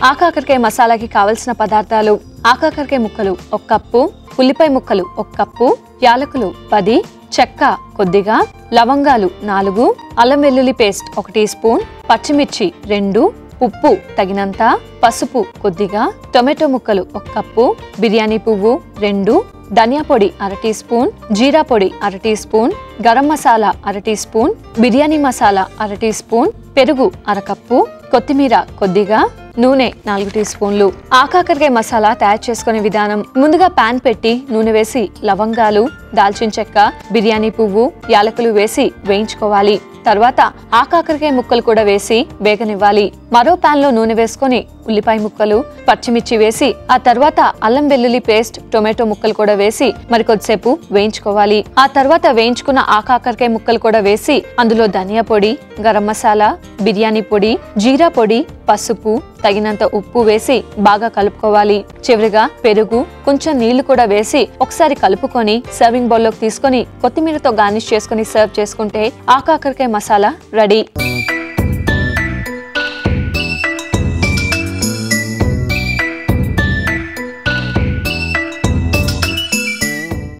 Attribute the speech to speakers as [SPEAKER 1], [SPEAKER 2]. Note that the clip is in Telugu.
[SPEAKER 1] ఆకాకరకాయ మసాలాకి కావలసిన పదార్థాలు: ఆకాకరకాయ ముక్కలు 1 కప్పు, ఉల్లిపాయ ముక్కలు 1 కప్పు, యాలకులు 10, చెక్క కొద్దిగా, లవంగాలు 4, అల్లం వెల్లుల్లి పేస్ట్ 1 టీ స్పూన్, పచ్చిమిర్చి 2, ఉప్పు తగినంత, పసుపు కొద్దిగా, టొమాటో ముక్కలు 1 కప్పు, బిర్యానీ పువ్వు 2, ధనియా పొడి 1/2 టీ స్పూన్, జీరా పొడి 1/2 teaspoon, garam masala 1/2 teaspoon, biryani masala 1/2 teaspoon, పెరుగు 1/2 కప్పు, కొత్తిమీర కొద్దిగా, నూనె 4 టీ స్పూన్లు. ఆకాకరకాయ మసాలా తయారు చేసుకునే విధానం: ముందుగా పాన్ పెట్టి నూనె వేసి లవంగాలు, దాల్చిన చెక్క, బిర్యానీ పువ్వు, యాలకులు వేసి వేయించుకోవాలి. తర్వాత ఆకాకరకాయ ముక్కలు కూడా వేసి వేగనివ్వాలి. మరో పాన్ లో నూనె వేసుకొని ఉల్లిపాయ ముక్కలు, పచ్చిమిర్చి వేసి ఆ తర్వాత అల్లం వెల్లుల్లి పేస్ట్, టొమాటో ముక్కలు కూడా వేసి మరికొద్దిసేపు వేయించుకోవాలి. ఆ తర్వాత వేయించుకున్న ఆకాకరకాయ ముక్కలు కూడా వేసి అందులో ధనియా పొడి, గరం మసాలా, బిర్యానీ పొడి, జీరా పొడి, పసుపు, తగినంత ఉప్పు వేసి బాగా కలుపుకోవాలి. చివరిగా పెరుగు, కొంచెం నీళ్లు కూడా వేసి ఒకసారి కలుపుకొని సర్వింగ్ బౌల్లోకి తీసుకొని కొత్తిమీరతో గార్నిష్ చేసుకుని సర్వ్ చేసుకుంటే ఆకాకరకాయ మసాలా రెడీ.